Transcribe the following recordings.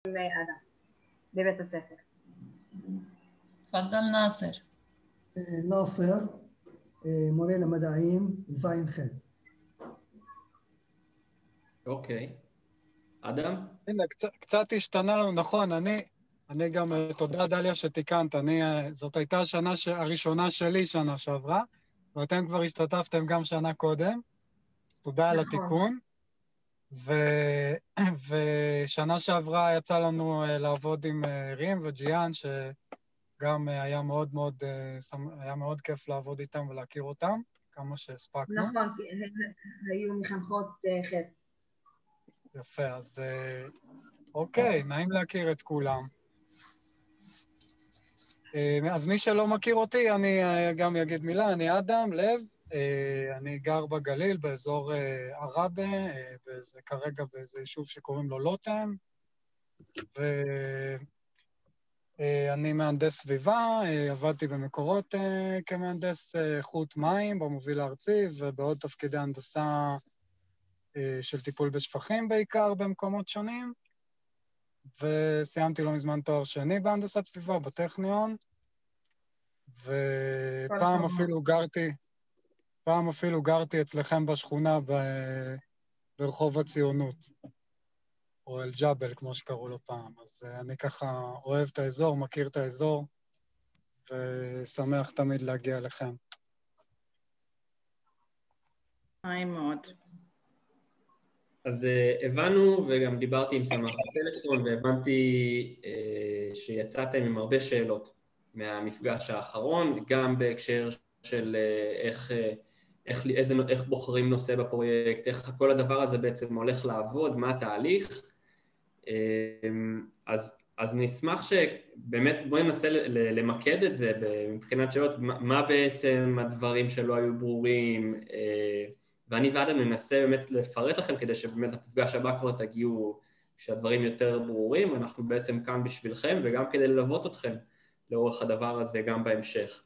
אדם בבית הספר. תפדל נאסר. נאפר, מורה למדעים, זין ח'. אוקיי. אדם? הנה, קצת השתנה לנו, נכון, אני גם, תודה דליה שתיקנת, זאת הייתה השנה הראשונה שלי שנה שעברה, ואתם כבר השתתפתם גם שנה קודם, אז תודה על התיקון. ושנה שעברה יצא לנו לעבוד עם רים וג'יאן, שגם היה מאוד כיף לעבוד איתם ולהכיר אותם, כמה שהספקנו. נכון, היו מחנכות ח'. יפה, אז אוקיי, נעים להכיר את כולם. אז מי שלא מכיר אותי, אני גם אגיד מילה, אני אדם לב, אני גר בגליל, באזור ערבה, כרגע באיזה יישוב שקוראים לו לוטם, ואני מהנדס סביבה, עבדתי במקורות כמהנדס איכות מים במוביל הארצי, ובעוד תפקידי הנדסה של טיפול בשפכים בעיקר במקומות שונים, וסיימתי לא מזמן תואר שני בהנדסת סביבה בטכניון, ופעם אפילו גרתי אצלכם בשכונה ברחוב הציונות, או אל-ג'בל, כמו שקראו לו פעם. אז אני ככה אוהב את האזור, מכיר את האזור, ושמח תמיד להגיע לכם. נעים מאוד. אז הבנו, וגם דיברתי עם סמך בטלפון, והבנתי שיצאתם עם הרבה שאלות מהמפגש האחרון, גם בהקשר של איך בוחרים נושא בפרויקט, איך כל הדבר הזה בעצם הולך לעבוד, מה התהליך. אז נשמח שבאמת בואי ננסה למקד את זה מבחינת שאלות, מה בעצם הדברים שלא היו ברורים, ואני ואדם ננסה באמת לפרט לכם כדי שבאמת המפגש הבא כבר תגיעו שהדברים יותר ברורים, אנחנו בעצם כאן בשבילכם וגם כדי ללוות אתכם לאורך הדבר הזה גם בהמשך.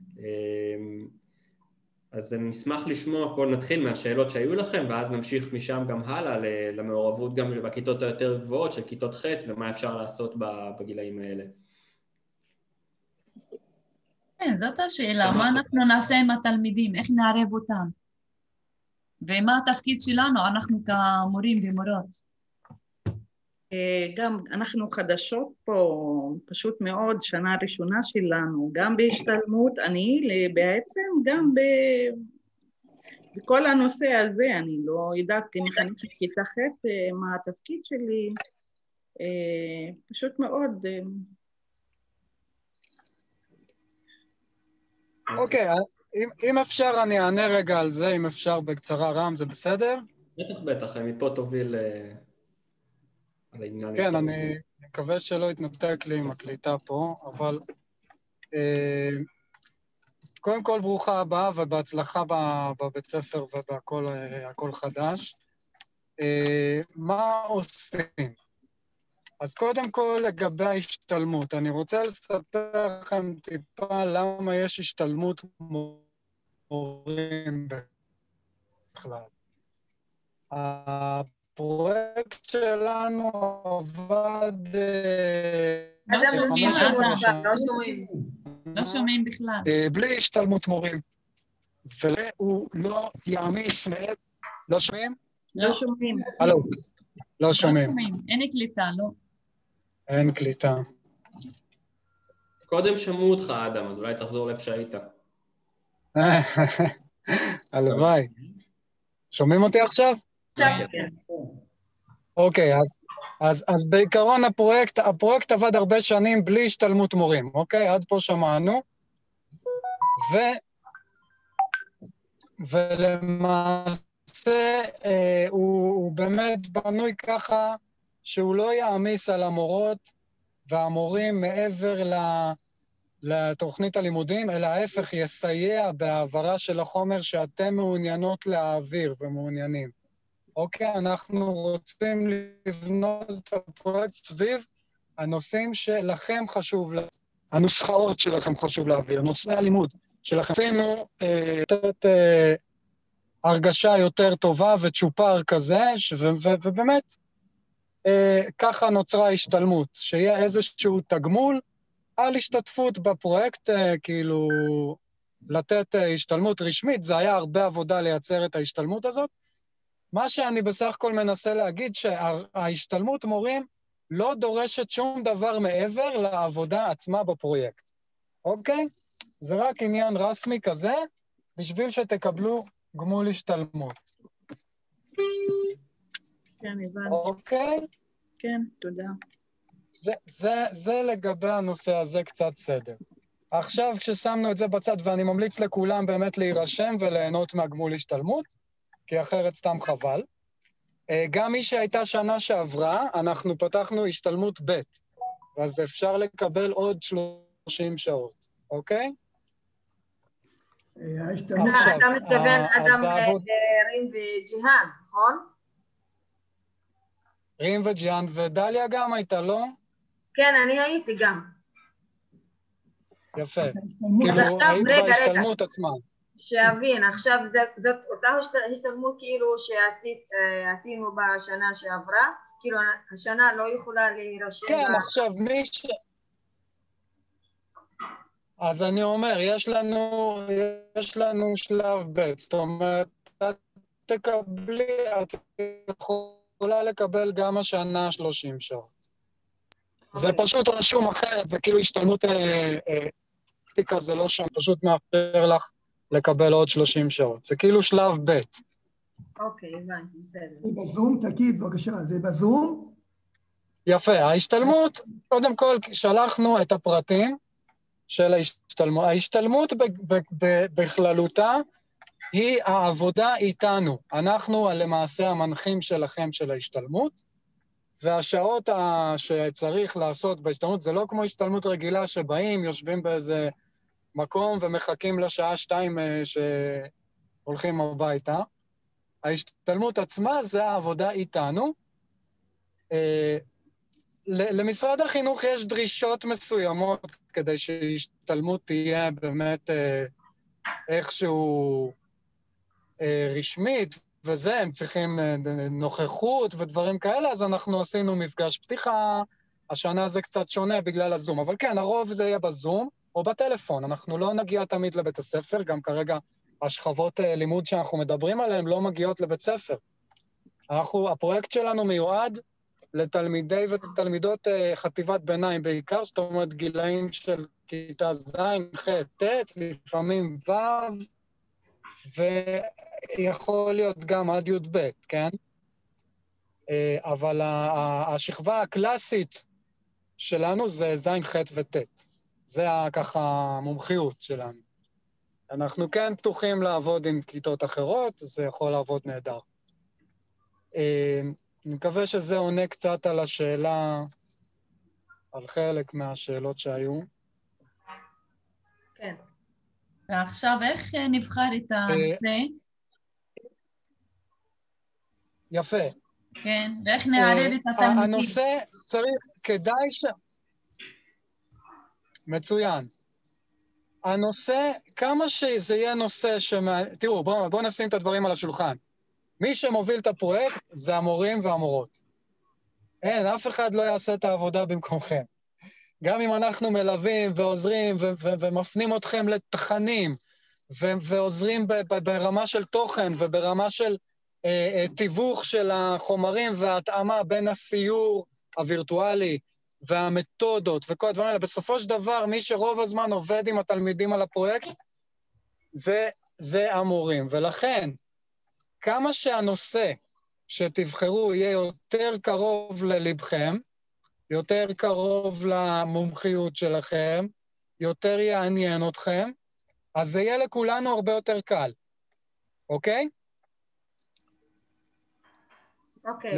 אז נשמח לשמוע, נתחיל מהשאלות שהיו לכם ואז נמשיך משם גם הלאה למעורבות גם בכיתות היותר גבוהות של כיתות ח' ומה אפשר לעשות בגילאים האלה. כן, זאת השאלה, מה אנחנו נעשה עם התלמידים, איך נערב אותם? ומה התפקיד שלנו, אנחנו כמורים ומורות? גם אנחנו חדשות פה, פשוט מאוד, שנה ראשונה שלנו, גם בהשתלמות, אני בעצם גם בכל הנושא הזה, אני לא יודעת מחנכת כיתה ח' מה התפקיד שלי, פשוט מאוד. אוקיי, אם אפשר אני אענה רגע על זה, אם אפשר בקצרה רם, זה בסדר? בטח, מפה תוביל על העניין. כן, אני מקווה שלא יתנתק לי עם הקליטה פה, אבל קודם כל ברוכה הבאה ובהצלחה בבית ספר ובהכל חדש. מה עושים? אז קודם כל לגבי ההשתלמות, אני רוצה לספר לכם טיפה למה יש השתלמות מורים בכלל. הפרויקט שלנו עבד... לא שומעים בכלל. בלי השתלמות מורים. והוא לא יעמיס מעט... לא שומעים? לא שומעים. הלו, לא שומעים. אין קליטה, לא. אין קליטה. קודם שמעו אותך, אדם, אז אולי תחזור לאיפה שהיית. הלוואי. שומעים אותי עכשיו? אוקיי, אז בעיקרון הפרויקט עבד הרבה שנים בלי השתלמות מורים, אוקיי? עד פה שמענו. ולמעשה הוא באמת בנוי ככה שהוא לא יעמיס על המורות והמורים מעבר לתוכנית הלימודים, אלא ההפך יסייע בהעברה של החומר שאתם מעוניינות להעביר ומעוניינים. אוקיי, אנחנו רוצים לבנות את הפרויקט סביב הנושאים שלכם חשוב, הנוסחאות שלכם חשוב להעביר, נושאי הלימוד שלכם. רצינו לתת הרגשה יותר טובה וצ'ופר כזה, ובאמת ככה נוצרה השתלמות, שיהיה איזשהו תגמול על השתתפות בפרויקט, כאילו לתת השתלמות רשמית, זה היה הרבה עבודה לייצר את ההשתלמות הזאת. מה שאני בסך הכל מנסה להגיד, שההשתלמות מורים לא דורשת שום דבר מעבר לעבודה עצמה בפרויקט, אוקיי? זה רק עניין רסמי כזה, בשביל שתקבלו גמול השתלמות. כן, הבנתי. אוקיי? כן, תודה. זה לגבי הנושא הזה קצת סדר. עכשיו, כששמנו את זה בצד, ואני ממליץ לכולם באמת להירשם וליהנות מהגמול השתלמות, כי אחרת סתם חבל. גם מי שהייתה שנה שעברה, אנחנו פתחנו השתלמות ב', אז אפשר לקבל עוד 30 שעות, אוקיי? ההשתלמות... אתה מתכוון אדם רים וג'יהאן, נכון? רים וג'יהאן, ודליה גם הייתה, לא? כן, אני הייתי גם. יפה. כאילו, היית בהשתלמות עצמה. שאבין, עכשיו זאת אותה השתלמות כאילו שעשינו בשנה שעברה, כאילו השנה לא יכולה להירשם. כן, עכשיו אז אני אומר, יש לנו שלב ב', זאת אומרת, את יכולה לקבל גם השנה 30 שעות. זה פשוט רשום אחרת, זה כאילו השתלמות פרקטיקה, זה לא שם, פשוט מאפשר לך לקבל עוד 30 שעות. זה כאילו שלב ב'. אוקיי, הבנתי, בסדר. זה בזום? תגיד, בבקשה, זה בזום? יפה, ההשתלמות, קודם כל שלחנו את הפרטים של ההשתלמות. ההשתלמות בכללותה היא העבודה איתנו. אנחנו למעשה המנחים שלכם של ההשתלמות, והשעות שצריך לעשות בהשתלמות, זה לא כמו השתלמות רגילה שבאים, יושבים באיזה מקום ומחכים לשעה 2 שהולכים הביתה. ההשתלמות עצמה זה העבודה איתנו. למשרד החינוך יש דרישות מסוימות כדי שהשתלמות תהיה באמת איכשהו רשמית, וזה, הם צריכים נוכחות ודברים כאלה, אז אנחנו עשינו מפגש פתיחה, השנה זה קצת שונה בגלל הזום, אבל כן, הרוב זה יהיה בזום או בטלפון, אנחנו לא נגיע תמיד לבית הספר, גם כרגע השכבות לימוד שאנחנו מדברים עליהן לא מגיעות לבית ספר. הפרויקט שלנו מיועד לתלמידי ותלמידות חטיבת ביניים בעיקר, זאת אומרת גילאים של כיתה ז', ח', ט', לפעמים ו', ויכול להיות גם עד י"ב, כן? אבל השכבה הקלאסית שלנו זה ז', ח' וט'. זה ככה המומחיות שלנו. אנחנו כן פתוחים לעבוד עם כיתות אחרות, זה יכול לעבוד נהדר. אני מקווה שזה עונה קצת על השאלה, על חלק מהשאלות שהיו. כן. ועכשיו, איך נבחר את הנושא? יפה. כן, ואיך נערב את התלמידים? הנושא צריך, כדאי מצוין. הנושא, כמה שזה יהיה נושא תראו, בואו נשים את הדברים על השולחן. מי שמוביל את הפרויקט זה המורים והמורות. אין, אף אחד לא יעשה את העבודה במקומכם. גם אם אנחנו מלווים ועוזרים ומפנים אתכם לתכנים, ועוזרים ברמה של תוכן וברמה של תיווך של החומרים וההתאמה בין הסיור הווירטואלי והמתודות וכל הדברים האלה, בסופו של דבר, מי שרוב הזמן עובד עם התלמידים על הפרויקט, זה המורים. ולכן, כמה שהנושא שתבחרו יהיה יותר קרוב ללבכם, יותר קרוב למומחיות שלכם, יותר יעניין אתכם, אז זה יהיה לכולנו הרבה יותר קל, אוקיי? אוקיי.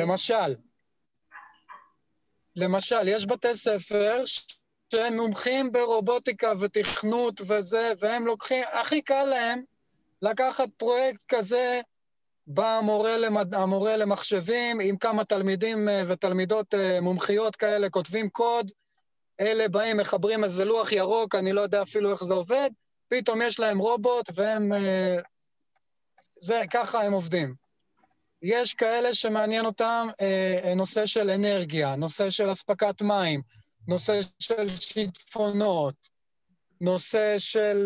למשל, יש בתי ספר שהם מומחים ברובוטיקה ותכנות וזה, והם לוקחים, הכי קל להם לקחת פרויקט כזה, בא המורה למחשבים עם כמה תלמידים ותלמידות מומחיות כאלה, כותבים קוד, אלה באים, מחברים איזה לוח ירוק, אני לא יודע אפילו איך זה עובד, פתאום יש להם רובוט והם... ככה הם עובדים. יש כאלה שמעניין אותם נושא של אנרגיה, נושא של אספקת מים, נושא של שיטפונות, נושא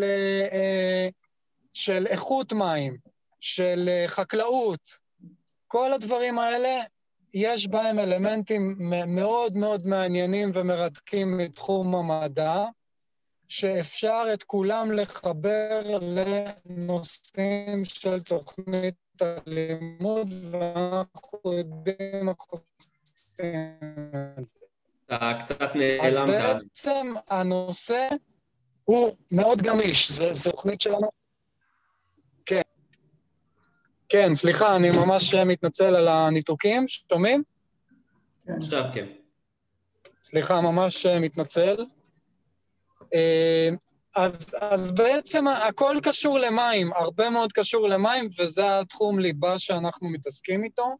של איכות מים, של חקלאות. כל הדברים האלה, יש בהם אלמנטים מאוד מאוד מעניינים ומרתקים מתחום המדע, שאפשר את כולם לחבר לנושאים של תוכנית הלימוד, ואנחנו יודעים איך עושים את זה. אתה קצת נעלמת. אז בעצם הנושא הוא מאוד גמיש, זו תוכנית שלנו. כן. כן, סליחה, אני ממש מתנצל על הניתוקים, שומעים? עכשיו כן. סליחה, ממש מתנצל. אז בעצם הכל קשור למים, הרבה מאוד קשור למים, וזה התחום ליבה שאנחנו מתעסקים איתו.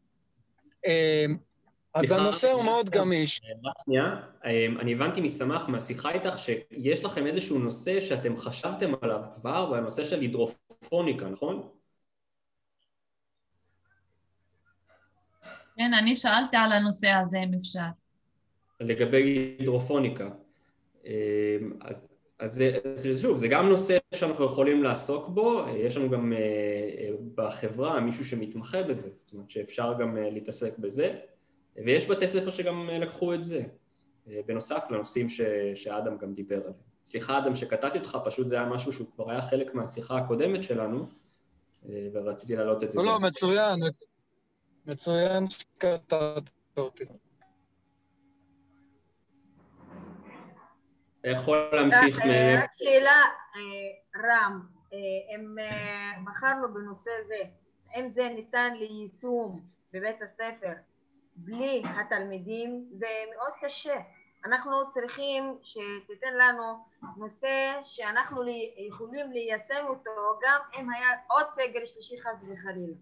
אז הנושא הוא מאוד גמיש. רק שנייה, אני הבנתי משמח מהשיחה איתך שיש לכם איזשהו נושא שאתם חשבתם עליו כבר, בנושא של הידרופוניקה, נכון? כן, אני שאלתי על הנושא הזה, אם אפשר. לגבי הידרופוניקה. אז שוב, זה גם נושא שאנחנו יכולים לעסוק בו, יש לנו גם בחברה מישהו שמתמחה בזה, זאת אומרת שאפשר גם להתעסק בזה, ויש בתי ספר שגם לקחו את זה, בנוסף לנושאים שאדם גם דיבר עליהם. סליחה אדם שקטעתי אותך, פשוט זה היה משהו שהוא כבר היה חלק מהשיחה הקודמת שלנו, ורציתי להעלות את זה. לא, מצוין, מצוין שקטעת אותי. אתה יכול להמשיך רק שאלה, רם, אם בחרנו בנושא זה, האם זה ניתן ליישום בבית הספר בלי התלמידים? זה מאוד קשה. אנחנו צריכים שתיתן לנו נושא שאנחנו יכולים ליישם אותו גם אם היה עוד סגר שלישי חס וחלילה.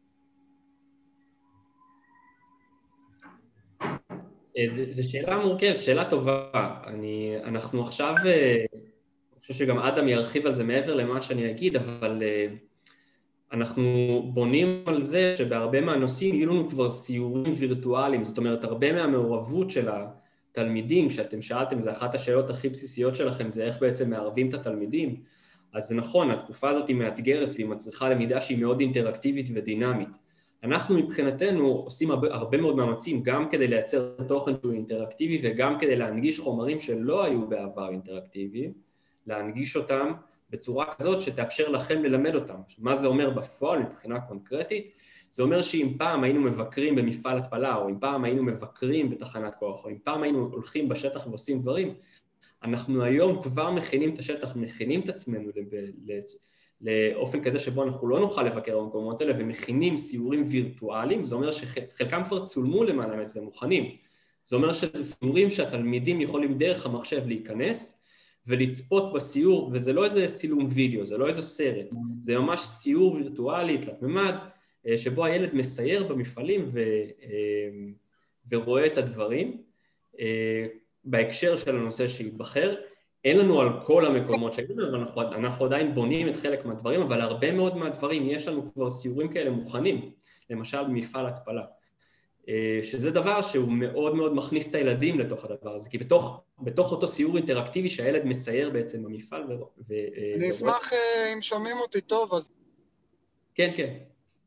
זו שאלה מורכבת, שאלה טובה. אנחנו עכשיו, אני חושב שגם אדם ירחיב על זה מעבר למה שאני אגיד, אבל אנחנו בונים על זה שבהרבה מהנושאים יהיו לנו כבר סיורים וירטואליים, זאת אומרת, הרבה מהמעורבות של התלמידים, כשאתם שאלתם, זה אחת השאלות הכי בסיסיות שלכם, זה איך בעצם מערבים את התלמידים, אז זה נכון, התקופה הזאת היא מאתגרת והיא מצריכה למידה שהיא מאוד אינטראקטיבית ודינמית. אנחנו מבחינתנו עושים הרבה מאוד מאמצים גם כדי לייצר תוכן שהוא אינטראקטיבי וגם כדי להנגיש חומרים שלא היו בעבר אינטראקטיביים, להנגיש אותם בצורה כזאת שתאפשר לכם ללמד אותם. מה זה אומר בפועל מבחינה קונקרטית? זה אומר שאם פעם היינו מבקרים במפעל התפלה, או אם פעם היינו מבקרים בתחנת כוח, או אם פעם היינו הולכים בשטח ועושים דברים, אנחנו היום כבר מכינים את השטח, מכינים את עצמנו לאופן כזה שבו אנחנו לא נוכל לבקר במקומות האלה, ומכינים סיורים וירטואליים, זה אומר שחלקם כבר צולמו למעלה ומוכנים. זה אומר שזה סיורים שהתלמידים יכולים דרך המחשב להיכנס, ולצפות בסיור, וזה לא איזה צילום וידאו, זה לא איזה סרט, זה ממש סיור וירטואלי, תלת ממד, שבו הילד מסייר במפעלים ורואה את הדברים, בהקשר של הנושא שיתבחר. אין לנו על כל המקומות שהיינו, אבל אנחנו עדיין בונים את חלק מהדברים, אבל הרבה מאוד מהדברים יש לנו כבר סיורים כאלה מוכנים, למשל במפעל התפלה, שזה דבר שהוא מאוד מאוד מכניס את הילדים לתוך הדבר הזה, כי בתוך אותו סיור אינטראקטיבי שהילד מסייר בעצם במפעל אני אשמח אם שומעים אותי טוב, אז... כן, כן.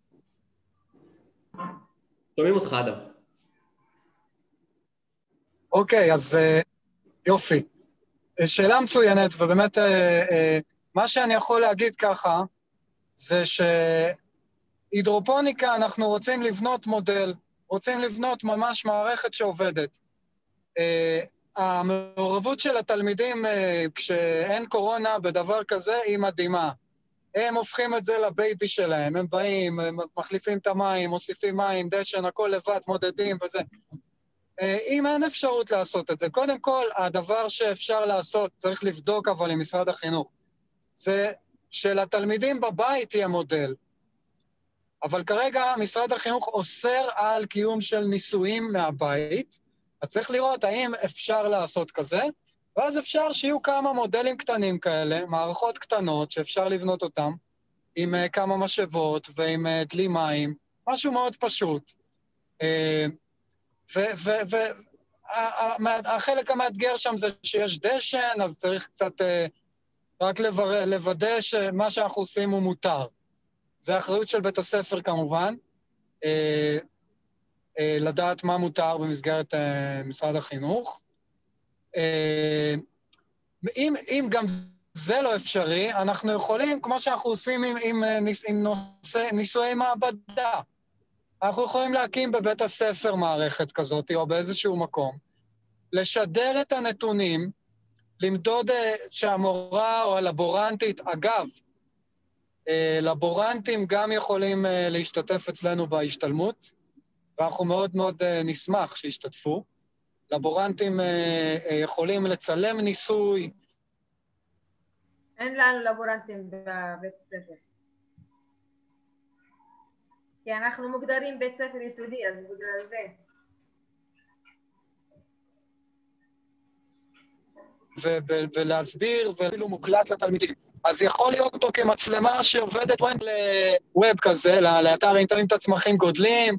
שומעים אותך, אדם. אוקיי, אז יופי. שאלה מצוינת, ובאמת מה שאני יכול להגיד ככה, זה שהידרופוניקה אנחנו רוצים לבנות מודל, רוצים לבנות ממש מערכת שעובדת. המעורבות של התלמידים כשאין קורונה בדבר כזה היא מדהימה. הם הופכים את זה לבייבי שלהם, הם באים, הם מחליפים את המים, מוסיפים מים, דשן, הכל לבד, מודדים וזה. אם אין אפשרות לעשות את זה, קודם כל, הדבר שאפשר לעשות, צריך לבדוק אבל עם משרד החינוך, זה שלתלמידים בבית יהיה מודל. אבל כרגע משרד החינוך אוסר על קיום של ניסויים מהבית, אז צריך לראות האם אפשר לעשות כזה, ואז אפשר שיהיו כמה מודלים קטנים כאלה, מערכות קטנות שאפשר לבנות אותם, עם כמה משאבות ועם דלי מים, משהו מאוד פשוט. והחלק המאתגר שם זה שיש דשן, אז צריך קצת רק לוודא שמה שאנחנו עושים הוא מותר. זה האחריות של בית הספר כמובן, לדעת מה מותר במסגרת משרד החינוך. אם גם זה לא אפשרי, אנחנו יכולים, כמו שאנחנו עושים עם ניסויי מעבדה, אנחנו יכולים להקים בבית הספר מערכת כזאת, או באיזשהו מקום, לשדר את הנתונים, למדוד שהמורה או הלבורנטית, אגב, לבורנטים גם יכולים להשתתף אצלנו בהשתלמות, ואנחנו מאוד מאוד נשמח שישתתפו. לבורנטים יכולים לצלם ניסוי. אין לנו לבורנטים בבית הספר. כי אנחנו מוגדרים בית ספר יסודי, אז בגלל זה. ולהסביר, ואפילו מוקלט לתלמידים. אז יכול להיות אותו כמצלמה שעובדת לווב כזה, לאתר אינטרנט הצמחים גודלים,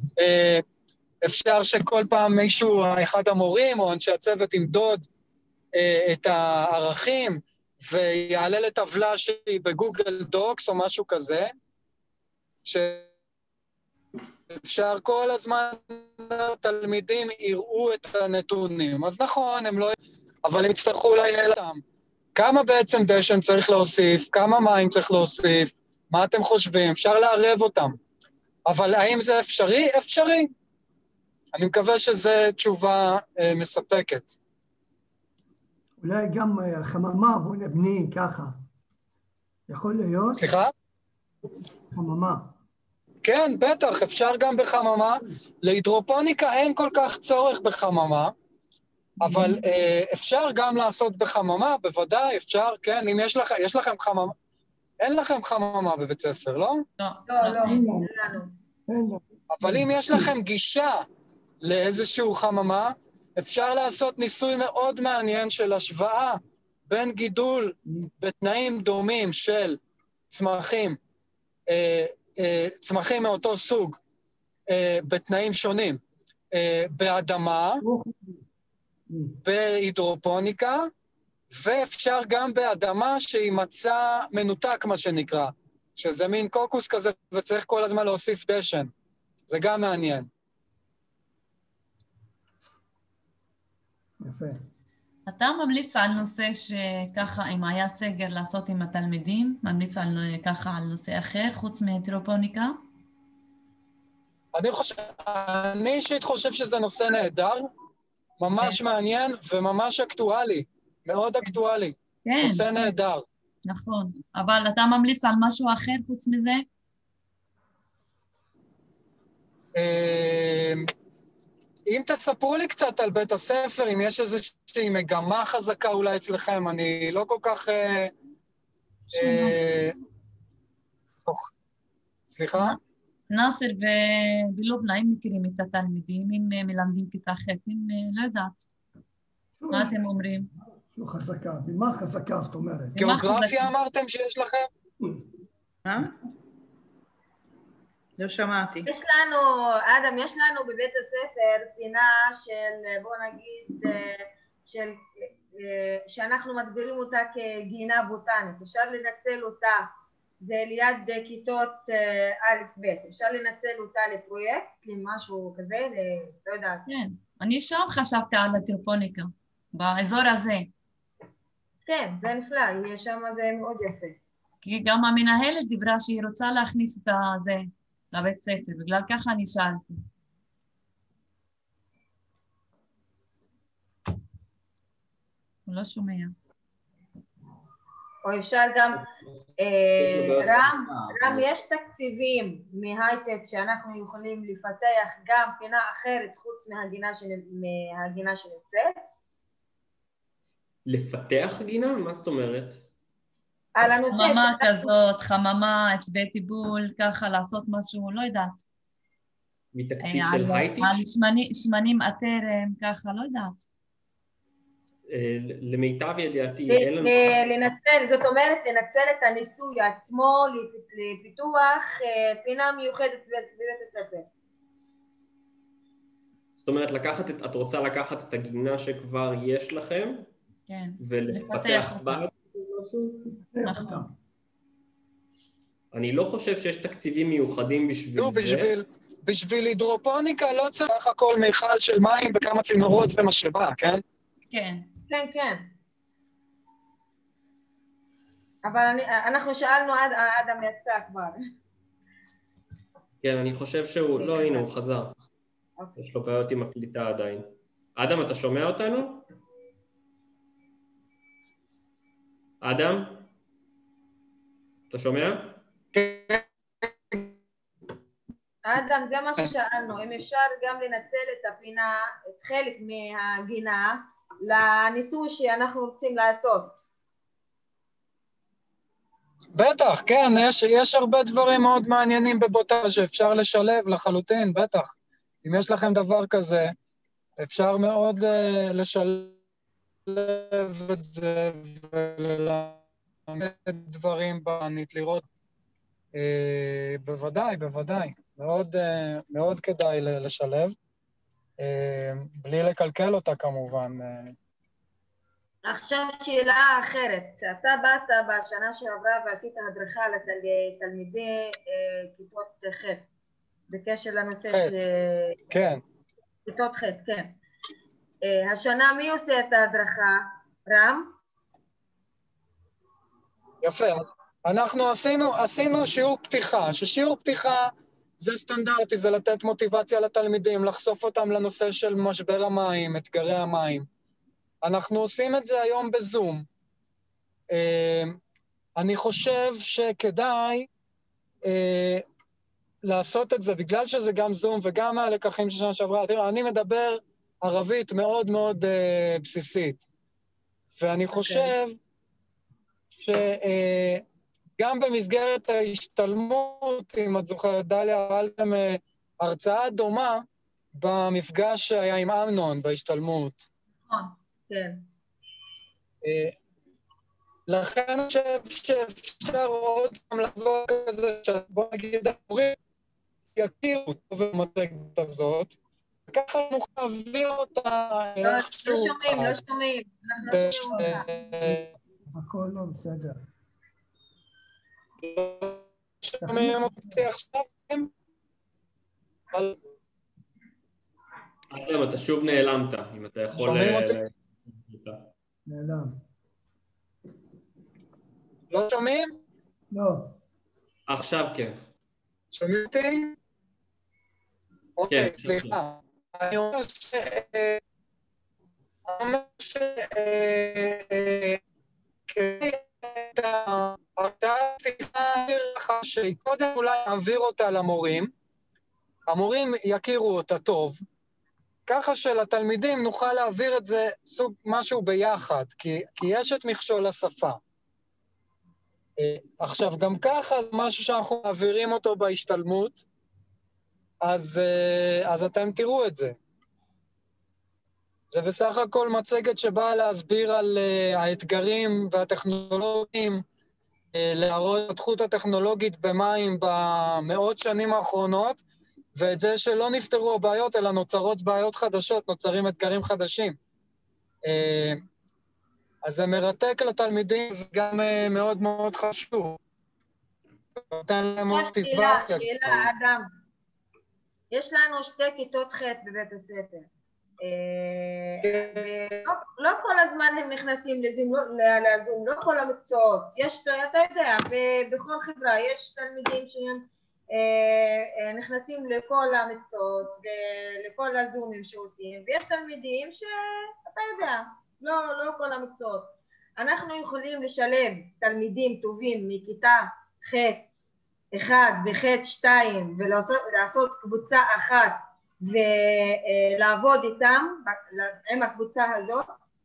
אפשר שכל פעם מישהו, אחד המורים או אנשי הצוות ימדוד את הערכים, ויעלה לטבלה שהיא בגוגל דוקס או משהו כזה, שאפשר כל הזמן התלמידים יראו את הנתונים. אז נכון, הם לא... אבל הם יצטרכו לייעל אותם. כמה בעצם דשן צריך להוסיף, כמה מים צריך להוסיף, מה אתם חושבים, אפשר לערב אותם. אבל האם זה אפשרי? אפשרי. אני מקווה שזו תשובה מספקת. אולי גם חממה, בוא נבני ככה. יכול להיות? סליחה? חממה. כן, בטח, אפשר גם בחממה. להידרופוניקה אין כל כך צורך בחממה, אבל אפשר גם לעשות בחממה, בוודאי, אפשר, כן, אם יש לכם חממה, אין לכם חממה בבית ספר, לא? לא, אין לנו. אבל אם יש לכם גישה לאיזשהו חממה, אפשר לעשות ניסוי מאוד מעניין של השוואה בין גידול בתנאים דומים של צמחים, צמחים מאותו סוג, בתנאים שונים, באדמה, בהידרופוניקה, ואפשר גם באדמה שהיא מצע מנותק, מה שנקרא, שזה מין קוקוס כזה, וצריך כל הזמן להוסיף דשן. זה גם מעניין. יפה. אתה ממליץ על נושא שככה, אם היה סגר לעשות עם התלמידים, ממליץ על ככה על נושא אחר, חוץ מהידרופוניקה? אני אישית חושב שזה נושא נהדר, ממש מעניין וממש אקטואלי, מאוד אקטואלי. כן. נושא נהדר. נכון, אבל אתה ממליץ על משהו אחר חוץ מזה? אם תספרו לי קצת על בית הספר, אם יש איזושהי מגמה חזקה אולי אצלכם, אני לא כל כך... סליחה? נאסר ולובנה, אם מכירים את התלמידים, אם מלמדים כיתה ח', אם לא יודעת. מה אתם אומרים? לא חזקה, במה חזקה זאת אומרת? גיאוגרפיה אמרתם שיש לכם? לא שמעתי. יש לנו, אדם, יש לנו בבית הספר פינה של, בוא נגיד, שאנחנו מגדירים אותה כגינה בוטנית. אפשר לנצל אותה, זה ליד כיתות א' ב', אפשר לנצל אותה לפרויקט, למשהו כזה, לא יודעת. כן, אני שם חשבתי על הידרופוניקה, באזור הזה. כן, זה נפלא, יש שם זה מאוד יפה. כי גם המנהלת דיברה שהיא רוצה להכניס את זה לבית ספר, בגלל ככה אני שאלתי. הוא לא שומע. או אפשר גם, רם, יש תקציבים מהייטק שאנחנו יכולים לפתח גם פינה אחרת חוץ מהגינה שנמצאת? לפתח גינה? מה זאת אומרת? על הנושא חממה כזאת, חממה, עצבי טיבול, ככה לעשות משהו, לא יודעת. מתקציב של הייטק? על שמנים אתרם, ככה, לא יודעת. למיטב ידיעתי אין לנו... לנצל, זאת אומרת לנצל את הניסוי עצמו לפיתוח פינה מיוחדת בבית הספר. זאת אומרת, את רוצה לקחת את הגינה שכבר יש לכם? כן. ולפתח בה משהו? נכון. אני לא חושב שיש תקציבים מיוחדים בשביל זה. בשביל הידרופוניקה לא צריך הכל מיכל של מים וכמה צינורות ומשאבה, כן? כן. כן, כן. אבל אנחנו שאלנו אדם יצא כבר. כן, אני חושב שהוא... לא, הנה, הוא חזר. יש לו בעיות עם הקליטה עדיין. אדם, אתה שומע אותנו? אדם? אתה שומע? אדם, זה מה ששאלנו, אם אפשר גם לנצל את הפינה, את חלק מהגינה, לניסוי שאנחנו רוצים לעשות. בטח, כן, יש הרבה דברים מאוד מעניינים בבוטאז' שאפשר לשלב לחלוטין, בטח. אם יש לכם דבר כזה, אפשר מאוד לשלב את זה וללמד דברים בענית, לראות. בוודאי, בוודאי. מאוד כדאי לשלב, בלי לקלקל אותה כמובן. עכשיו שאלה אחרת, אתה באת בשנה שעברה ועשית הדרכה לתלמידי כיתות ח' בקשר לנושא כן. כיתות ח', כן. השנה מי עושה את ההדרכה? רם? יפה, אז אנחנו עשינו שיעור פתיחה, ששיעור פתיחה זה סטנדרטי, זה לתת מוטיבציה לתלמידים, לחשוף אותם לנושא של משבר המים, אתגרי המים. אנחנו עושים את זה היום בזום. אני חושב שכדאי לעשות את זה, בגלל שזה גם זום וגם מהלקחים של שנה שעברה. תראו, אני מדבר ערבית מאוד מאוד בסיסית, ואני חושב שגם במסגרת ההשתלמות, אם את זוכרת, דליה, עלתם הרצאה דומה במפגש שהיה עם אמנון בהשתלמות. כן. לכן אני חושב שאפשר עוד פעם לבוא כזה, שבוא נגיד המורים יכירו טוב במצגת הזאת, וככה נוכל להביא אותה איכשהו. לא שומעים. אנחנו לא שומעים אותה. הכל לא בסדר. שומעים אותי עכשיו? אדם, אתה שוב נעלמת, אם אתה יכול... שומעים אותי? נעלם. לא שומעים? לא. עכשיו כן. שומעים אותי? אוקיי, סליחה. אני אומר כדי את ההרצאה שקודם אולי נעביר אותה למורים, המורים יכירו אותה טוב, ככה שלתלמידים נוכל להעביר את זה סוג משהו ביחד, כי יש את מכשול השפה. עכשיו, גם ככה משהו שאנחנו מעבירים אותו בהשתלמות, אז אתם תראו את זה. זה בסך הכל מצגת שבאה להסביר על האתגרים והטכנולוגיים, להראות את התפתחות הטכנולוגית במים במאות שנים האחרונות, ואת זה שלא נפתרו הבעיות, אלא נוצרות בעיות חדשות, נוצרים אתגרים חדשים. אז זה מרתק לתלמידים, זה גם מאוד מאוד חשוב. נותן להם מוטיבציה. שאלה, אדם. יש לנו 2 כיתות ח' בבית הספר. לא כל הזמן הם נכנסים לזום, לא כל המקצועות. יש, אתה יודע, בכל חברה יש תלמידים שהם נכנסים לכל המקצועות, לכל הזומים שעושים, ויש תלמידים שאתה יודע, לא כל המקצועות. אנחנו יכולים לשלב תלמידים טובים מכיתה ח' 1 וח' 2 ולעשות קבוצה אחת ולעבוד איתם עם הקבוצה הזאת.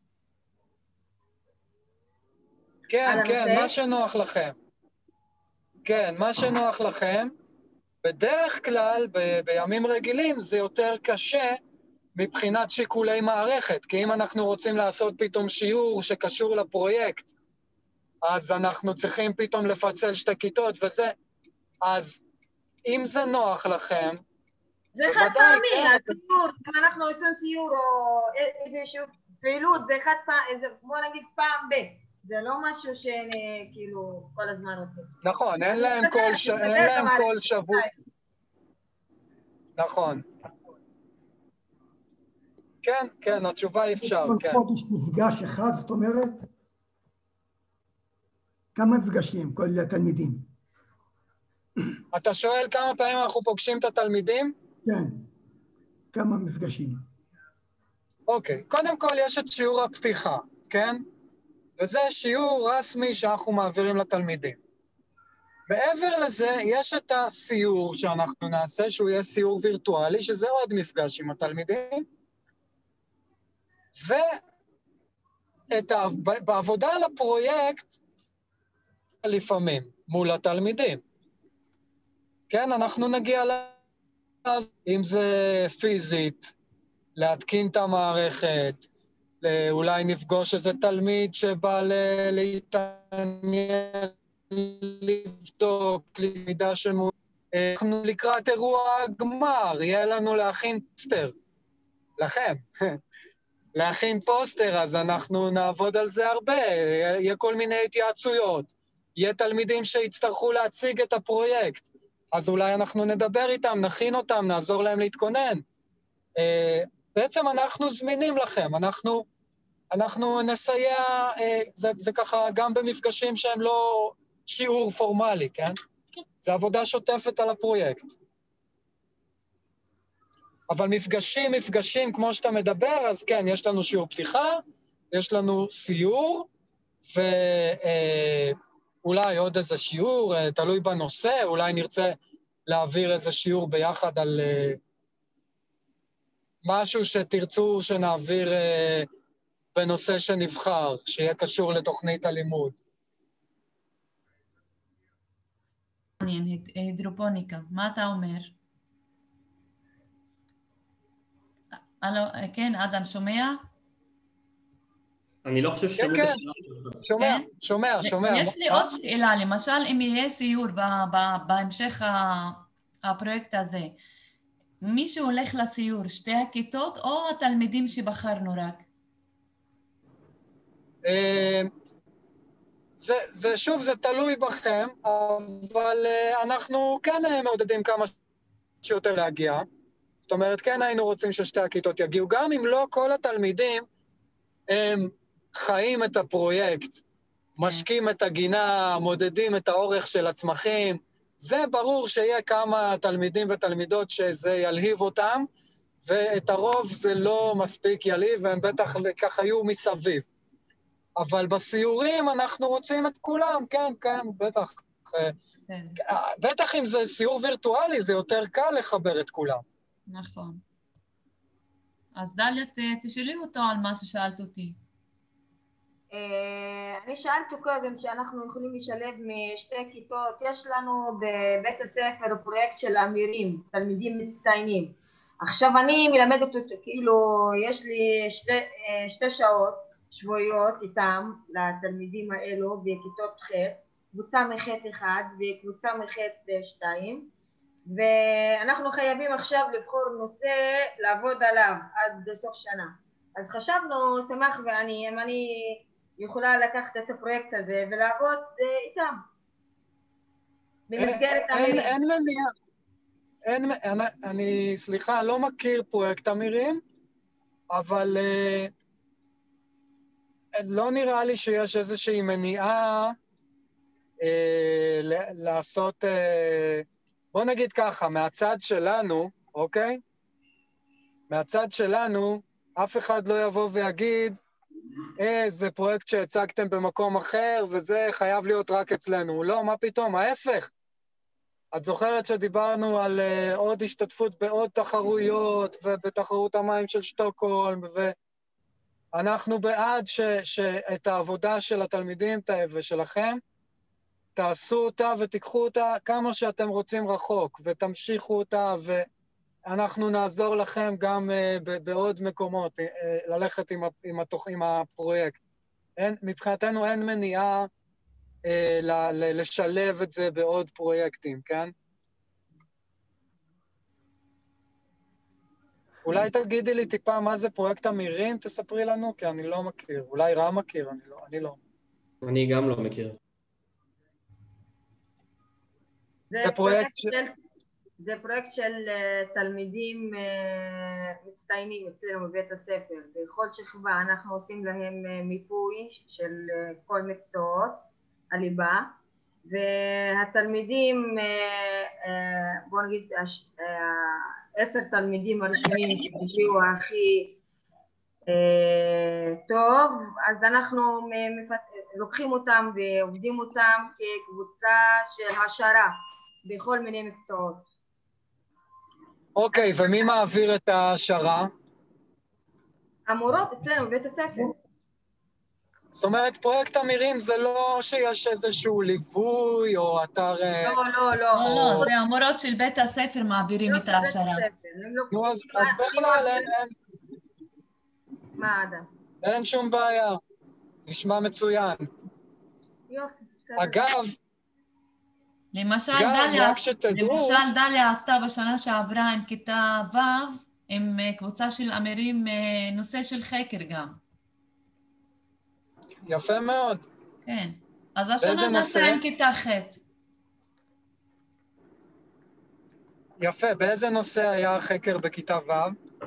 כן, כן, מה שנוח לכם. כן, מה שנוח לכם. בדרך כלל, בימים רגילים, זה יותר קשה, מבחינת שיקולי מערכת, כי אם אנחנו רוצים לעשות פתאום שיעור שקשור לפרויקט, אז אנחנו צריכים פתאום לפצל 2 כיתות וזה, אז אם זה נוח לכם, זה חד פעמי, הציור, אם אנחנו עושים ציור או איזושהי פעילות, זה חד פעמי, בוא נגיד פעם ב. זה לא משהו שכאילו כל הזמן עושים. נכון, אין להם כל שבוע. נכון. כן, כן, התשובה היא אפשר, כן. כל חודש מפגש אחד, זאת אומרת, כמה מפגשים כל התלמידים? אתה שואל כמה פעמים אנחנו פוגשים את התלמידים? כן, כמה מפגשים. אוקיי, קודם כל יש את שיעור הפתיחה, כן? וזה שיעור רסמי שאנחנו מעבירים לתלמידים. מעבר לזה, יש את הסיור שאנחנו נעשה, שהוא יהיה סיור וירטואלי, שזה עוד מפגש עם התלמידים, בעבודה על הפרויקט, לפעמים, מול התלמידים. כן, אנחנו נגיע אם זה פיזית, להתקין את המערכת, אולי נפגוש איזה תלמיד שבא להתעניין, לבדוק, למידה שמות. אנחנו לקראת אירוע הגמר, יהיה לנו להכין פוסטר. לכם. להכין פוסטר, אז אנחנו נעבוד על זה הרבה. יהיה כל מיני התייעצויות. יהיה תלמידים שיצטרכו להציג את הפרויקט. אז אולי אנחנו נדבר איתם, נכין אותם, נעזור להם להתכונן. בעצם אנחנו זמינים לכם, אנחנו נסייע, זה ככה גם במפגשים שהם לא שיעור פורמלי, כן? זה עבודה שוטפת על הפרויקט. אבל מפגשים, כמו שאתה מדבר, אז כן, יש לנו שיעור פתיחה, יש לנו סיור, ואולי עוד איזה שיעור, תלוי בנושא, אולי נרצה להעביר איזה שיעור ביחד על משהו שתרצו שנעביר בנושא שנבחר, שיהיה קשור לתוכנית הלימוד. מעניין, הידרופוניקה, מה אתה אומר? כן, אדם, שומע? אני לא חושב ששומעים את השאלה. שומע. יש לי עוד שאלה, למשל, אם יהיה סיור בהמשך הפרויקט הזה, מי שהולך לסיור, 2 הכיתות או התלמידים שבחרנו רק? שוב, זה תלוי בכם, אבל אנחנו כן מעודדים כמה שיותר להגיע. זאת אומרת, כן היינו רוצים ש2 הכיתות יגיעו, גם אם לא כל התלמידים הם חיים את הפרויקט, משקים את הגינה, מודדים את האורך של הצמחים, זה ברור שיהיה כמה תלמידים ותלמידות שזה ילהיב אותם, ואת הרוב זה לא מספיק ילהיב, והם בטח ככה יהיו מסביב. אבל בסיורים אנחנו רוצים את כולם, כן, בטח. בטח אם זה סיור וירטואלי, זה יותר קל לחבר את כולם. נכון. אז דלית, תשאלי אותו על מה ששאלת אותי. אני שאלתי קודם שאנחנו יכולים לשלב מ2 כיתות, יש לנו בבית הספר פרויקט של אמירים, תלמידים מצטיינים. עכשיו אני מלמדת אותו, כאילו יש לי 2 שעות שבועיות איתם, לתלמידים האלו בכיתות ח', קבוצה מח' 1 וקבוצה מח' 2, ואנחנו חייבים עכשיו לבחור נושא לעבוד עליו עד סוף שנה. אז חשבנו, שמח ואני, אם אני יכולה לקחת את הפרויקט הזה ולעבוד איתם. במסגרת אמירים. אין מניעה. אני, סליחה, לא מכיר פרויקט אמירים, אבל לא נראה לי שיש איזושהי מניעה לעשות, בוא נגיד ככה, מהצד שלנו, אוקיי? מהצד שלנו, אף אחד לא יבוא ויגיד, זה פרויקט שהצגתם במקום אחר, וזה חייב להיות רק אצלנו. לא, מה פתאום? ההפך. את זוכרת שדיברנו על עוד השתתפות בעוד תחרויות, ובתחרות המים של שטוקהולם, ואנחנו בעד שאת העבודה של התלמידים ושלכם, תעשו אותה ותיקחו אותה כמה שאתם רוצים רחוק, ותמשיכו אותה, אנחנו נעזור לכם גם בעוד מקומות, ללכת עם הפרויקט. מבחינתנו אין מניעה לשלב את זה בעוד פרויקטים, כן? אולי תגידי לי טיפה מה זה פרויקט אמירים, תספרי לנו, כי אני לא מכיר. אולי רם מכיר, אני לא. אני גם לא מכיר. זה פרויקט זה פרויקט של תלמידים מצטיינים אצלנו בבית הספר. בכל שכבה אנחנו עושים להם מיפוי של כל מקצועות הליבה, והתלמידים, בוא נגיד 10 תלמידים הראשונים שהגיעו הכי טוב, אז אנחנו לוקחים אותם ועובדים אותם כקבוצה של העשרה בכל מיני מקצועות. אוקיי, ומי מעביר את ההעשרה? המורות אצלנו בבית הספר. זאת אומרת, פרויקט אמירים זה לא שיש איזשהו ליווי או אתר... לא. זה המורות של בית הספר מעבירים את ההעשרה. אז בכלל אין... מה עדה? אין שום בעיה. נשמע מצוין. אגב, למשל דליה עשתה בשנה שעברה עם כיתה ו' עם קבוצה של אמירים נושא של חקר גם. יפה מאוד. כן. אז השנה נעשה עם כיתה ח'. יפה. באיזה נושא היה החקר בכיתה ו'?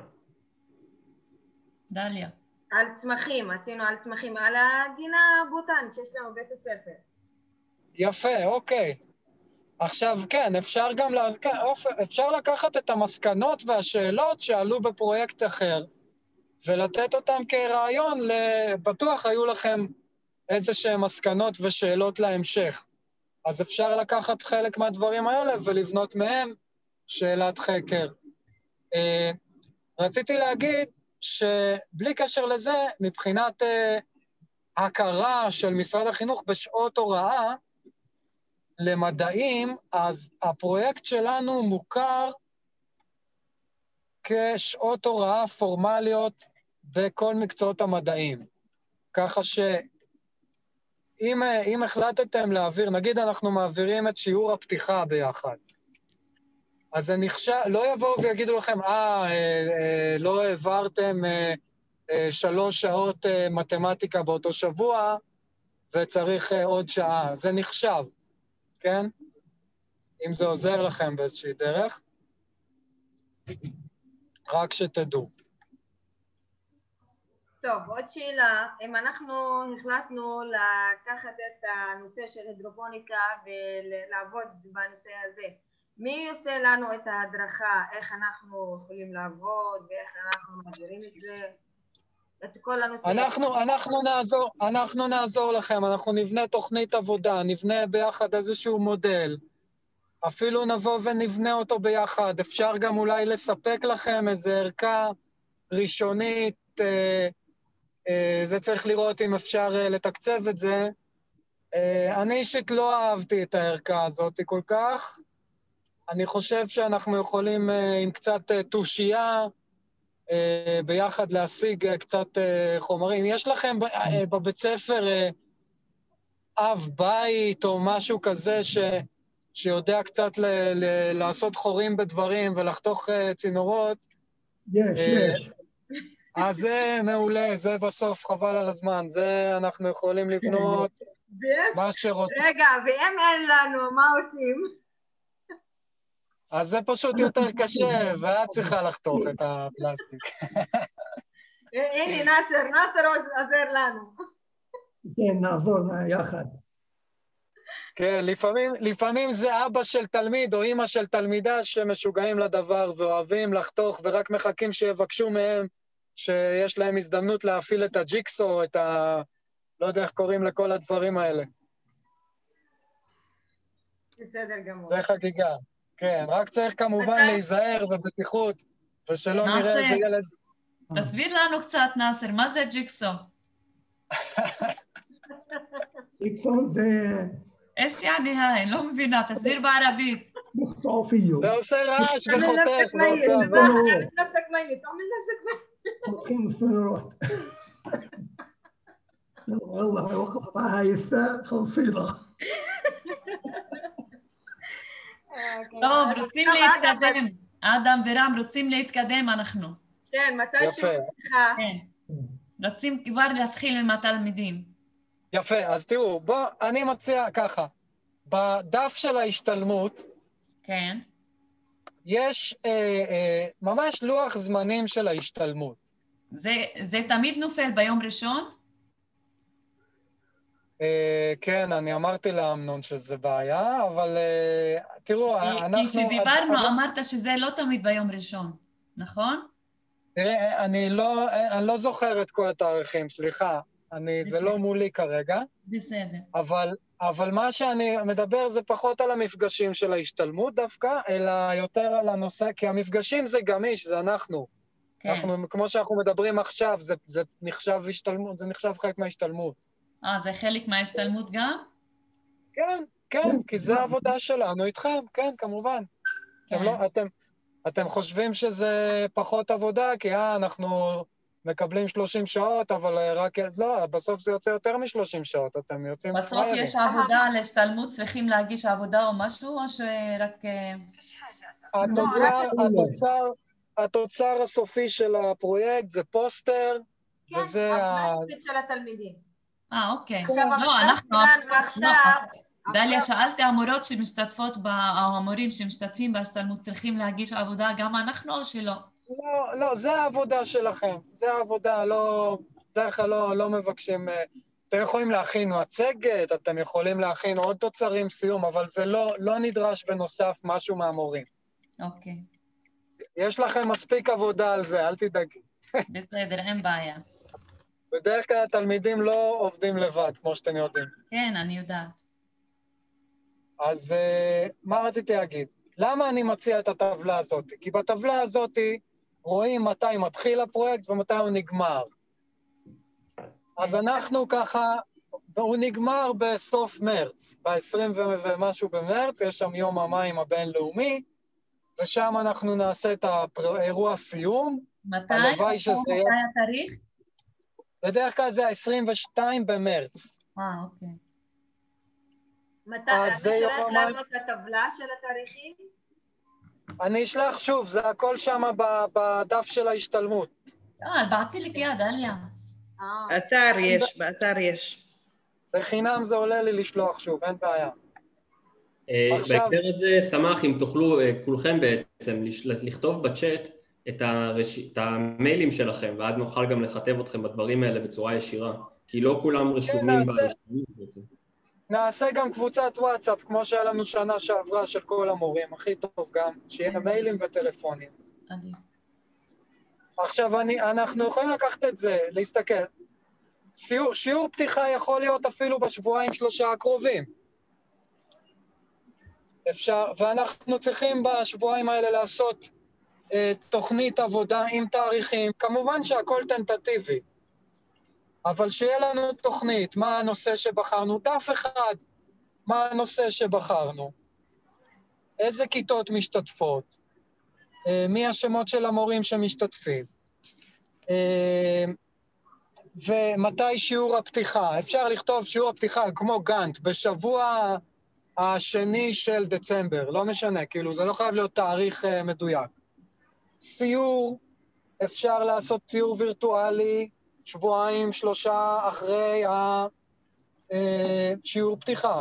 דליה. על צמחים, עשינו על צמחים, על הגינה הבוטנית שיש לנו בית הספר. יפה, אוקיי. עכשיו, כן, אפשר לקחת את המסקנות והשאלות שעלו בפרויקט אחר, ולתת אותם כרעיון, בטוח היו לכם איזשהם מסקנות ושאלות להמשך. אז אפשר לקחת חלק מהדברים האלה ולבנות מהם שאלת חקר. רציתי להגיד שבלי קשר לזה, מבחינת הכרה של משרד החינוך בשעות הוראה, למדעים, אז הפרויקט שלנו מוכר כשעות הוראה פורמליות בכל מקצועות המדעים. ככה שאם החלטתם להעביר, נגיד אנחנו מעבירים את שיעור הפתיחה ביחד, אז זה נחשב, לא יבואו ויגידו לכם, לא העברתם 3 שעות מתמטיקה באותו שבוע, וצריך עוד שעה. זה נחשב. כן? אם זה עוזר לכם באיזושהי דרך, רק שתדעו. טוב, עוד שאלה, אם אנחנו החלטנו לקחת את הנושא של הידרופוניקה ולעבוד בנושא הזה, מי עושה לנו את ההדרכה, איך אנחנו יכולים לעבוד ואיך אנחנו מעבירים את זה? את כל הנושא. אנחנו נעזור לכם, אנחנו נבנה תוכנית עבודה, נבנה ביחד איזשהו מודל, אפילו נבוא ונבנה אותו ביחד, אפשר גם אולי לספק לכם איזו ערכה ראשונית, זה צריך לראות אם אפשר לתקצב את זה. אני אישית לא אהבתי את הערכה הזאת כל כך, אני חושב שאנחנו יכולים עם קצת תושייה, ביחד להשיג קצת חומרים. יש לכם בבית ספר אב בית או משהו כזה שיודע קצת לעשות חורים בדברים ולחתוך צינורות? יש. אז זה מעולה, זה בסוף חבל על הזמן, זה אנחנו יכולים לבנות מה שרוצים. רגע, ואם אין לנו, מה עושים? אז זה פשוט יותר קשה, ואת צריכה לחתוך את הפלסטיק. הנה, נאסר עוזר לנו. כן, נעזור יחד. כן, לפעמים זה אבא של תלמיד או אמא של תלמידה שמשוגעים לדבר ואוהבים לחתוך ורק מחכים שיבקשו מהם שיש להם הזדמנות להפעיל את הג'יקסו, לא יודע איך קוראים לכל הדברים האלה. בסדר גמור. זה חגיגה. כן, רק צריך כמובן להיזהר ובטיחות, ושלא נראה איזה ילד... תסביר לנו קצת, נאסר, מה זה ג'יקסו? ג'יקסו זה... איש יעני היי, לא מבינה, תסביר בערבית. مقطع فيه ועושה רעש تعمل וחותך نفسك ميت ועושה... صح اعمل نفسك ميت اعمل نفسك ميت فاتحين السيارات يلا وقفت على هاي الساعة خلصينا טוב, רוצים להתקדם. אדם ורם רוצים להתקדם אנחנו. כן, מתי יפה. שיעור פתיחה? כן. רוצים כבר להתחיל עם התלמידים. יפה, אז תראו, אני מציע ככה, בדף של ההשתלמות כן. יש ממש לוח זמנים של ההשתלמות. זה תמיד נופל ביום ראשון? כן, אני אמרתי לאמנון שזה בעיה, אבל תראו, אנחנו... כי כשדיברנו אמרת שזה לא תמיד ביום ראשון, נכון? תראה, אני לא זוכר את כל התאריכים, סליחה, זה לא מולי כרגע. בסדר. אבל מה שאני מדבר זה פחות על המפגשים של ההשתלמות דווקא, אלא יותר על הנושא, כי המפגשים זה גמיש, זה אנחנו. כן. כמו שאנחנו מדברים עכשיו, זה נחשב השתלמות, זה נחשב חלק מההשתלמות. זה חלק מההשתלמות גם? כן, כן, כי זה העבודה שלנו איתכם, כן, כמובן. אתם חושבים שזה פחות עבודה, כי אנחנו מקבלים 30 שעות, אבל רק... לא, בסוף זה יוצא יותר מ-30 שעות, אתם יוצאים... בסוף יש עבודה על השתלמות, צריכים להגיש עבודה או משהו, או שרק... התוצר הסופי של הפרויקט זה פוסטר, וזה... כן, של התלמידים. אוקיי. לא, אנחנו... דליה, שאלתי המורות שמשתתפות, או המורים שמשתתפים בהשתלמות, צריכים להגיש עבודה גם אנחנו או שלא? לא, זה העבודה שלכם. זה העבודה, דרך כלל לא מבקשים... אתם יכולים להכין מצגת, אתם יכולים להכין עוד תוצרים סיום, אבל זה לא נדרש בנוסף משהו מהמורים. אוקיי. יש לכם מספיק עבודה על זה, אל תדאגי. בסדר, אין בעיה. בדרך כלל התלמידים לא עובדים לבד, כמו שאתם יודעים. כן, אני יודעת. אז מה רציתי להגיד? למה אני מציע את הטבלה הזאת? כי בטבלה הזאת רואים מתי מתחיל הפרויקט ומתי הוא נגמר. אז אנחנו ככה, הוא נגמר בסוף מרץ, ב-20 ומשהו במרץ, יש שם יום המים הבינלאומי, ושם אנחנו נעשה את האירוע סיום. מתי? הלוואי שזה מתי התאריך? בדרך כלל זה ה-22 במרץ. אוקיי. מתי? אתה שלח לנו את הטבלה של התאריכים? אני אשלח שוב, זה הכל שם בדף של ההשתלמות. בעתי לי כיד, אליה. באתר יש. בחינם זה עולה לי לשלוח שוב, אין בעיה. בהקשר הזה, שמח אם תוכלו כולכם בעצם לכתוב בצ'אט את המיילים שלכם, ואז נוכל גם לכתב אתכם בדברים האלה בצורה ישירה, כי לא כולם רשומים בהשתלמות בעצם. נעשה גם קבוצת וואטסאפ, כמו שהיה לנו שנה שעברה של כל המורים, הכי טוב גם, שיהיה מיילים וטלפונים. עדיף. עכשיו, אנחנו יכולים לקחת את זה, להסתכל. שיעור פתיחה יכול להיות אפילו בשבועיים 3 הקרובים. אפשר, ואנחנו צריכים בשבועיים האלה לעשות תוכנית עבודה עם תאריכים, כמובן שהכל טנטטיבי, אבל שיהיה לנו תוכנית, מה הנושא שבחרנו, דף אחד, מה הנושא שבחרנו, איזה כיתות משתתפות, מי השמות של המורים שמשתתפים, ומתי שיעור הפתיחה. אפשר לכתוב שיעור הפתיחה כמו גאנט, בשבוע השני של דצמבר, לא משנה, כאילו זה לא חייב להיות תאריך מדויק. סיור, אפשר לעשות סיור וירטואלי, 2-3 אחרי שיעור פתיחה.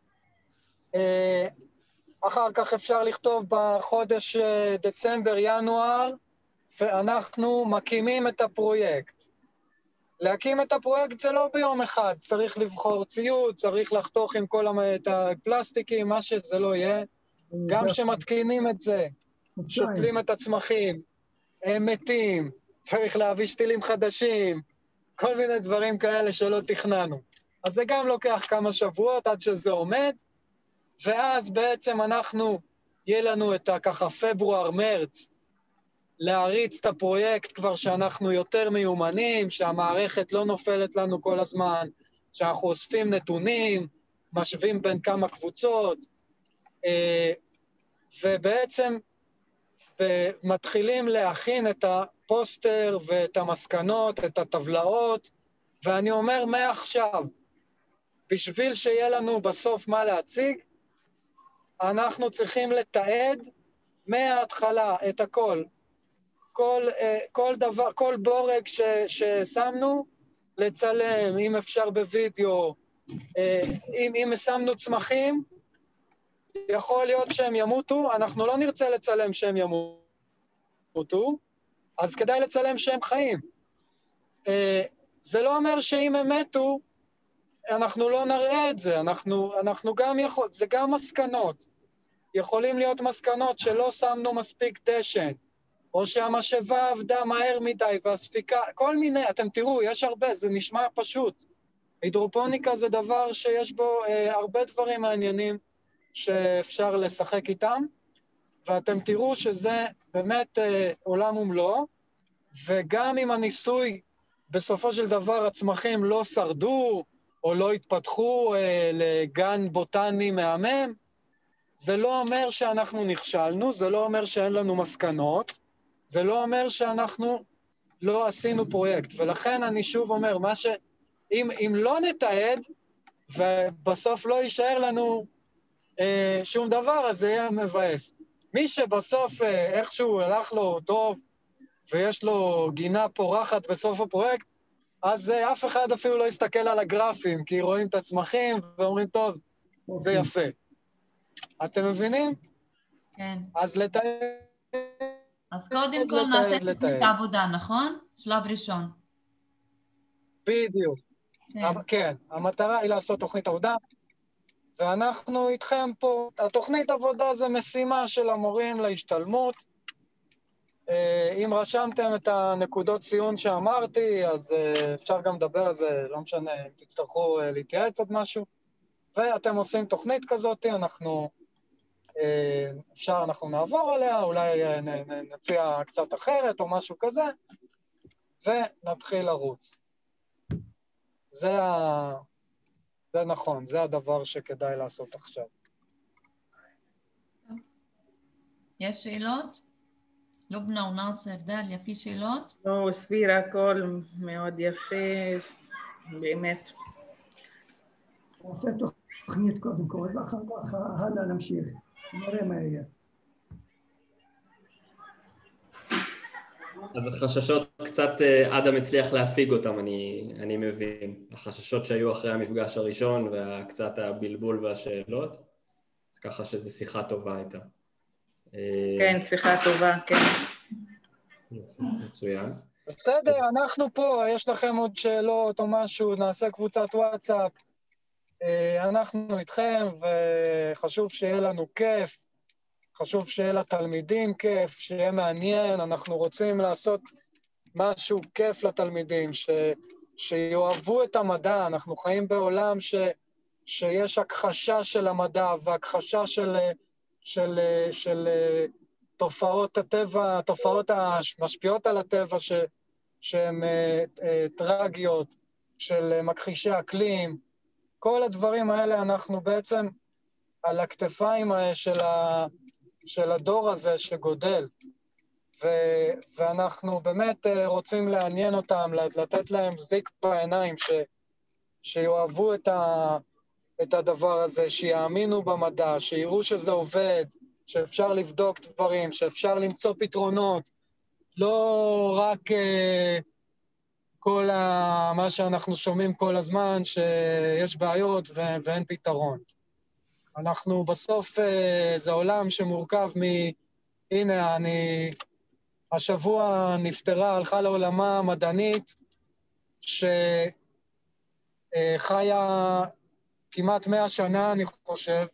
אחר כך אפשר לכתוב בחודש דצמבר-ינואר, ואנחנו מקימים את הפרויקט. להקים את הפרויקט זה לא ביום אחד, צריך לבחור ציוד, צריך לחתוך עם כל הפלסטיקים, מה שזה לא יהיה. גם שמתקינים את זה, שותלים את הצמחים, הם מתים, צריך להביא שתילים חדשים, כל מיני דברים כאלה שלא תכננו. אז זה גם לוקח כמה שבועות עד שזה עומד, ואז בעצם יהיה לנו את ככה פברואר-מרץ, להריץ את הפרויקט כבר שאנחנו יותר מיומנים, שהמערכת לא נופלת לנו כל הזמן, שאנחנו אוספים נתונים, משווים בין כמה קבוצות, ובעצם מתחילים להכין את הפוסטר ואת המסקנות, את הטבלאות, ואני אומר מעכשיו, בשביל שיהיה לנו בסוף מה להציג, אנחנו צריכים לתעד מההתחלה את הכל. כל דבר, כל בורג ששמנו, לצלם, אם אפשר בווידאו, אם שמנו צמחים, יכול להיות שהם ימותו, אנחנו לא נרצה לצלם שהם ימותו, אז כדאי לצלם שהם חיים. זה לא אומר שאם הם מתו, אנחנו לא נראה את זה, אנחנו גם זה גם מסקנות. יכולים להיות מסקנות שלא שמנו מספיק דשן, או שהמשאבה עבדה מהר מדי, והספיקה, כל מיני, אתם תראו, יש הרבה, זה נשמע פשוט. הידרופוניקה זה דבר שיש בו הרבה דברים מעניינים שאפשר לשחק איתם, ואתם תראו שזה באמת עולם ומלואו, וגם אם הניסוי בסופו של דבר הצמחים לא שרדו, או לא התפתחו לגן בוטני מהמם, זה לא אומר שאנחנו נכשלנו, זה לא אומר שאין לנו מסקנות, זה לא אומר שאנחנו לא עשינו פרויקט. ולכן אני שוב אומר, אם לא נתעד, ובסוף לא יישאר לנו שום דבר, אז זה יהיה מבאס. מי שבסוף איכשהו הלך לו טוב, ויש לו גינה פורחת בסוף הפרויקט, אז אף אחד אפילו לא יסתכל על הגרפים, כי רואים את הצמחים ואומרים, טוב, זה יפה. אתם מבינים? כן. אז לתעד. אז קודם כל נעשה תוכנית העבודה, נכון? שלב ראשון. בדיוק. כן, המטרה היא לעשות תוכנית עבודה, ואנחנו איתכם פה. התוכנית עבודה זה משימה של המורים להשתלמות. אם רשמתם את הנקודות ציון שאמרתי, אז אפשר גם לדבר על זה, לא משנה, אם תצטרכו להתייעץ עוד משהו. ואתם עושים תוכנית כזאת, אנחנו נעבור עליה, אולי נציע קצת אחרת או משהו כזה, ונתחיל לרוץ. זה נכון, זה הדבר שכדאי לעשות עכשיו. יש שאלות? לובנה ונאסר, דליה, في שאלות? לא, סבירה, הכל מאוד יפה, באמת. נעשה תוכנית קודם כל, ואחר כך הלאה נמשיך, נראה מה יהיה. אז החששות קצת אדם הצליח להפיג אותם, אני מבין. החששות שהיו אחרי המפגש הראשון וקצת הבלבול והשאלות, אז ככה שזו שיחה טובה הייתה. כן, שיחה טובה, כן. מצוין. בסדר, אנחנו פה, יש לכם עוד שאלות או משהו, נעשה קבוצת וואטסאפ. אנחנו איתכם, וחשוב שיהיה לנו כיף, חשוב שיהיה לתלמידים כיף, שיהיה מעניין, אנחנו רוצים לעשות משהו כיף לתלמידים, שיואהבו את המדע, אנחנו חיים בעולם שיש הכחשה של המדע, והכחשה של תופעות הטבע, תופעות המשפיעות על הטבע, שהן טרגיות, של מכחישי אקלים, כל הדברים האלה אנחנו בעצם על הכתפיים של הדור הזה שגודל, ואנחנו באמת רוצים לעניין אותם, לתת להם זיק בעיניים, שיואהבו את הדבר הזה, שיאמינו במדע, שיראו שזה עובד, שאפשר לבדוק דברים, שאפשר למצוא פתרונות, לא רק כל מה שאנחנו שומעים כל הזמן, שיש בעיות ואין פתרון. אנחנו בסוף, זה עולם שמורכב הנה, השבוע נפטרה, הלכה לעולמה מדענית, שחיה כמעט 100 שנה, אני חושב,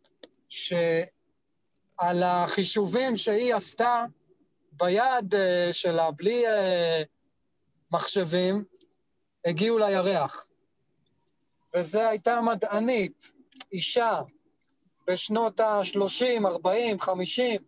שעל החישובים שהיא עשתה ביד שלה, בלי מחשבים, הגיעו לירח. וזה הייתה מדענית, אישה, בשנות ה-30, 40, 50,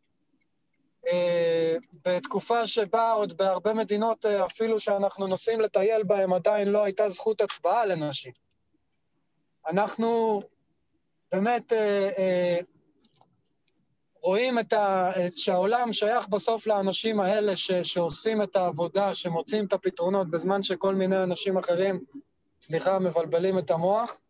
בתקופה שבה עוד בהרבה מדינות, אפילו שאנחנו נוסעים לטייל בהם, עדיין לא הייתה זכות הצבעה לנשים. אנחנו באמת רואים שהעולם שייך בסוף לאנשים האלה שעושים את העבודה, שמוצאים את הפתרונות, בזמן שכל מיני אנשים אחרים, סליחה, מבלבלים את המוח.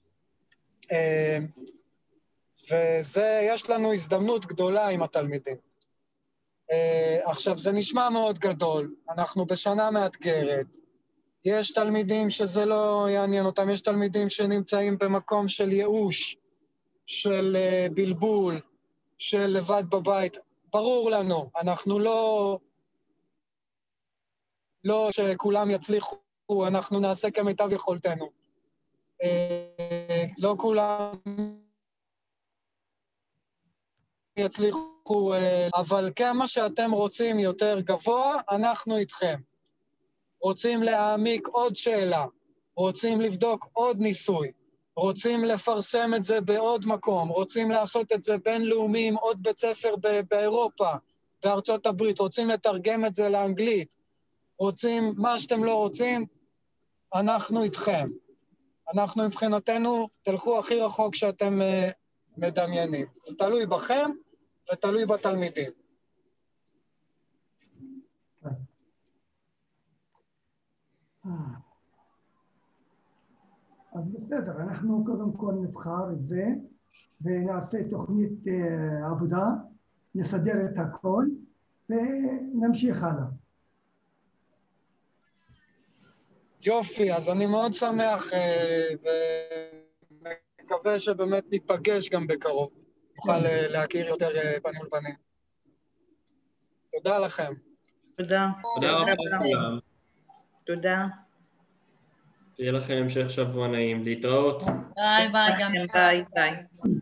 יש לנו הזדמנות גדולה עם התלמידים. עכשיו, זה נשמע מאוד גדול, אנחנו בשנה מאתגרת, יש תלמידים שזה לא יעניין אותם, יש תלמידים שנמצאים במקום של ייאוש, של בלבול, של לבד בבית. ברור לנו, אנחנו לא שכולם יצליחו, אנחנו נעשה כמיטב יכולתנו. לא כולם יצליחו, אבל כמה שאתם רוצים יותר גבוה, אנחנו איתכם. רוצים להעמיק עוד שאלה, רוצים לבדוק עוד ניסוי, רוצים לפרסם את זה בעוד מקום, רוצים לעשות את זה בינלאומי עם עוד בית ספר באירופה, בארצות הברית, רוצים לתרגם את זה לאנגלית, רוצים מה שאתם לא רוצים, אנחנו איתכם. אנחנו מבחינתנו, תלכו הכי רחוק שאתם מדמיינים. זה תלוי בכם ותלוי בתלמידים. אז בסדר, אנחנו קודם כל נבחר את זה ונעשה תוכנית עבודה, נסדר את הכל ונמשיך הלאה. יופי, אז אני מאוד שמח ומקווה שבאמת ניפגש גם בקרוב. נוכל להכיר יותר פנים לפנים. תודה לכם. תודה. תודה רבה לכולם. תודה. שיהיה לכם המשך שבוע נעים. להתראות. ביי ביי גם. ביי ביי.